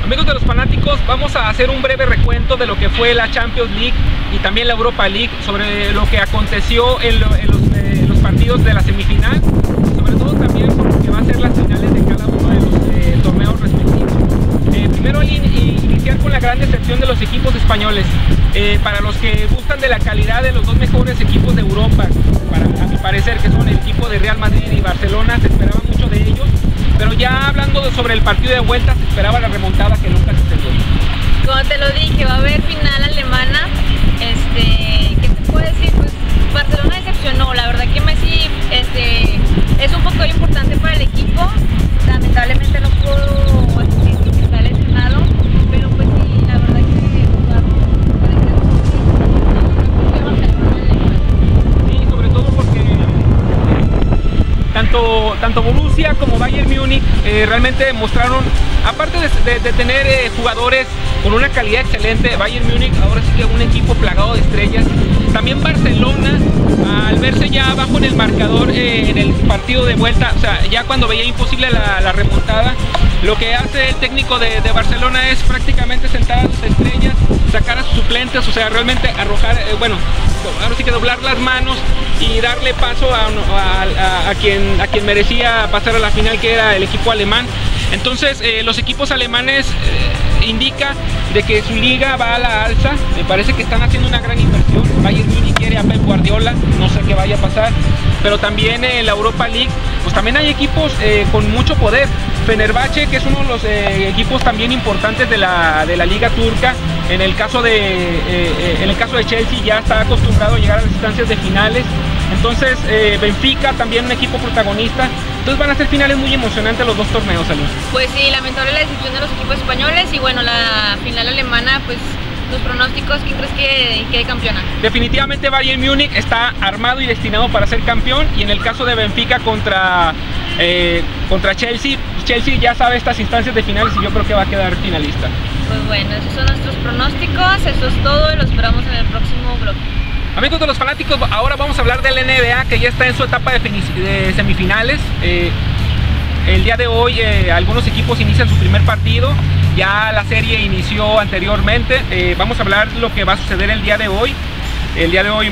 Amigos de los fanáticos, vamos a hacer un breve recuento de lo que fue la Champions League y también la Europa League, sobre lo que aconteció en los partidos de la semifinal, sobre todo también por lo que va a ser las finales de cada uno de los torneos respectivos. Primero iniciar con la gran decepción de los equipos españoles. Para los que gustan de la calidad de los dos mejores equipos de Europa, a mi parecer, que son el equipo de Real Madrid y Barcelona, se esperaba mucho de ellos, pero ya hablando sobre el partido de vuelta, se esperaba la remontada que nunca sucedió. Como te lo dije, va a haber final alemana. ¿Qué te puedo decir? Pues Barcelona decepcionó, la verdad que Messi es un poco importante para el equipo, lamentablemente no pudo asistir porque está lesionado, pero pues sí, la verdad que jugaron Sí, sobre todo porque tanto Borussia como Bayern Múnich realmente mostraron, aparte de tener jugadores con una calidad excelente, Bayern Múnich ahora sí que es un equipo plagado de estrellas. También Barcelona, al verse ya abajo en el marcador en el partido de vuelta, o sea, ya cuando veía imposible la remontada, lo que hace el técnico de Barcelona es prácticamente sentar a sus estrellas, sacar a sus suplentes, o sea, realmente arrojar, ahora sí que doblar las manos y darle paso a quien merecía pasar a la final, que era el equipo alemán. Entonces los equipos alemanes indica de que su liga va a la alza. Me parece que están haciendo una gran inversión. Bayern Múnich quiere a Pep Guardiola, no sé qué vaya a pasar, pero también en la Europa League pues también hay equipos con mucho poder. Fenerbahce, que es uno de los equipos también importantes de la liga turca. En el caso de Chelsea ya está acostumbrado a llegar a las instancias de finales. Entonces Benfica, también un equipo protagonista. Entonces van a ser finales muy emocionantes los dos torneos, Ali. Pues sí, lamentable la decisión de los equipos españoles y bueno, la final alemana, pues tus pronósticos, ¿quién crees que quede campeona? Definitivamente Bayern Múnich está armado y destinado para ser campeón, y en el caso de Benfica contra Chelsea, Chelsea ya sabe estas instancias de finales y yo creo que va a quedar finalista. Pues bueno, esos son nuestros pronósticos, eso es todo y lo esperamos en el próximo bloque. Amigos de los fanáticos, ahora vamos a hablar del NBA, que ya está en su etapa de semifinales. El día de hoy algunos equipos inician su primer partido, ya la serie inició anteriormente. Vamos a hablar de lo que va a suceder el día de hoy. El día de hoy,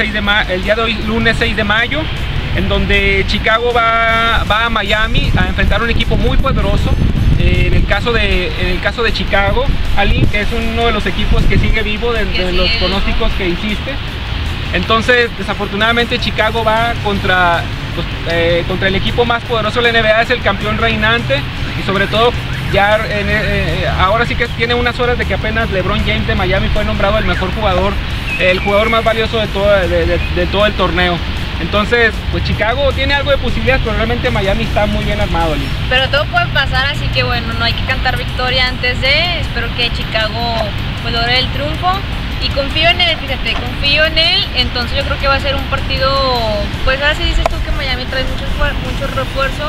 lunes 6 de mayo, en donde Chicago va a Miami a enfrentar a un equipo muy poderoso. En el caso de Chicago, Ali, que es uno de los equipos que sigue vivo de los pronósticos que hiciste. Entonces, desafortunadamente, Chicago va contra el equipo más poderoso de la NBA, es el campeón reinante, y sobre todo ya ahora sí que tiene unas horas de que apenas LeBron James de Miami fue nombrado el mejor jugador, el jugador más valioso de todo el torneo. Entonces, pues Chicago tiene algo de posibilidades, pero realmente Miami está muy bien armado, Liz. Pero todo puede pasar, así que bueno, no hay que cantar victoria antes de. Espero que Chicago pues logre el triunfo y confío en él, fíjate, confío en él. Entonces yo creo que va a ser un partido, pues ahora sí dices tú que Miami trae mucho refuerzo,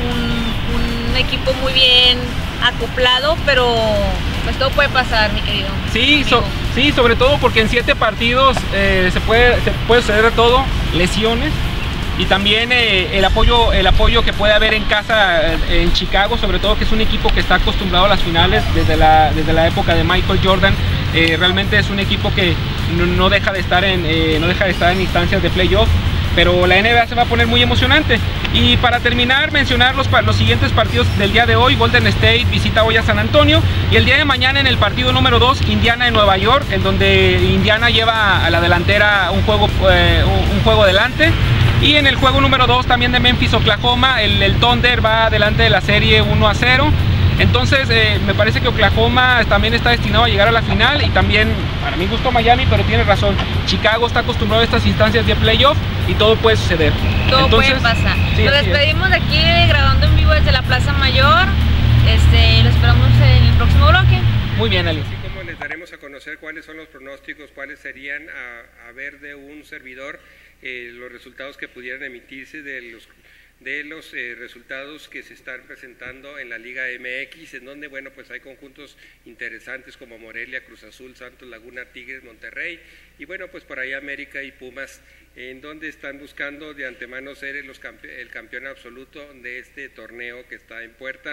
un equipo muy bien acoplado, pero pues todo puede pasar, mi querido. Sí, sobre todo porque en 7 partidos se puede suceder de todo, lesiones, y también el apoyo que puede haber en casa en Chicago, sobre todo que es un equipo que está acostumbrado a las finales desde la época de Michael Jordan. Realmente es un equipo que no deja de estar en instancias de playoff. Pero la NBA se va a poner muy emocionante. Y para terminar, mencionar los siguientes partidos del día de hoy. Golden State visita hoy a San Antonio, y el día de mañana en el partido número 2, Indiana en Nueva York, en donde Indiana lleva a la delantera un juego delante. Y en el juego número 2 también de Memphis, Oklahoma, el Thunder va adelante de la serie 1-0. Entonces me parece que Oklahoma también está destinado a llegar a la final, y también, para mi gusto, Miami, pero tiene razón, Chicago está acostumbrado a estas instancias de playoff y todo puede suceder. Todo puede pasar. Nos despedimos de aquí grabando en vivo desde la Plaza Mayor. Lo esperamos en el próximo bloque. Muy bien, Ali. Así como les daremos a conocer cuáles son los pronósticos, cuáles serían a ver de un servidor, los resultados que pudieran emitirse de los resultados que se están presentando en la Liga MX, en donde, bueno, pues hay conjuntos interesantes como Morelia, Cruz Azul, Santos Laguna, Tigres, Monterrey, y bueno, pues por ahí América y Pumas, en donde están buscando de antemano ser el campeón absoluto de este torneo que está en puerta.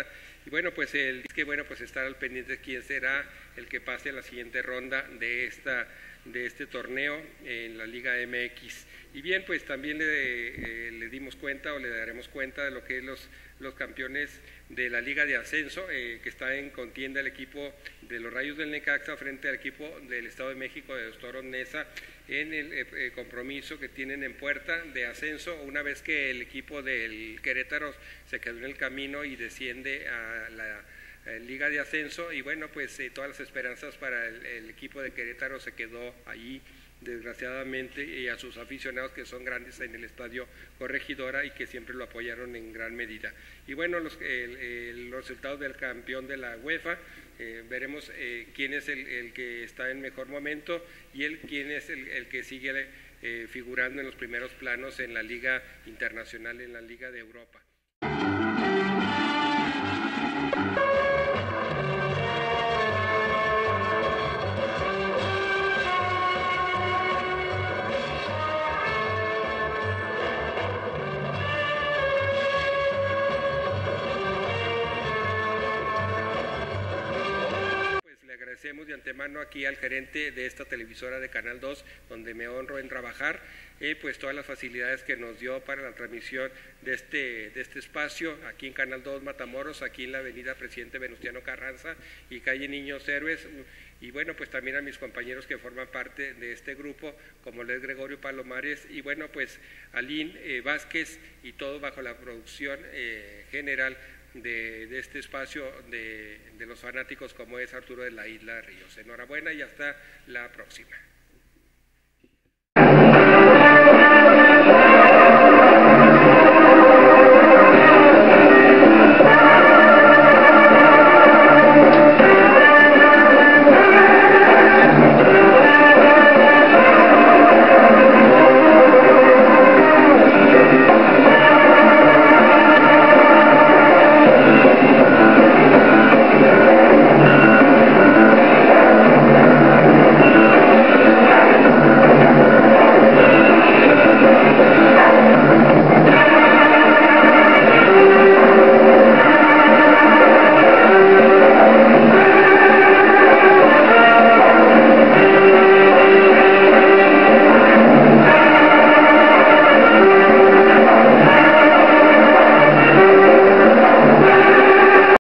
Y bueno, pues pues estar al pendiente de quién será el que pase a la siguiente ronda de este torneo en la Liga MX. Y bien, pues también le dimos cuenta o le daremos cuenta de lo que es los campeones de la Liga de Ascenso, que está en contienda el equipo de los Rayos del Necaxa frente al equipo del Estado de México de los Toros Neza en el compromiso que tienen en puerta de ascenso, una vez que el equipo del Querétaro se quedó en el camino y desciende a la Liga de Ascenso. Y bueno, pues todas las esperanzas para el equipo de Querétaro se quedó allí, desgraciadamente, y a sus aficionados, que son grandes en el Estadio Corregidora y que siempre lo apoyaron en gran medida. Y bueno, los resultados del campeón de la UEFA, veremos quién es el que está en mejor momento y quién es el que sigue figurando en los primeros planos en la Liga Internacional, en la Liga de Europa. Agradecemos de antemano aquí al gerente de esta televisora de Canal 2, donde me honro en trabajar, pues todas las facilidades que nos dio para la transmisión de este espacio, aquí en Canal 2 Matamoros, aquí en la avenida Presidente Venustiano Carranza y calle Niños Héroes. Y bueno, pues también a mis compañeros que forman parte de este grupo, como es Gregorio Palomares, y bueno, pues Alín Vázquez, y todo bajo la producción general de este espacio de los fanáticos, como es Arturo de la Isla Ríos. Enhorabuena y hasta la próxima.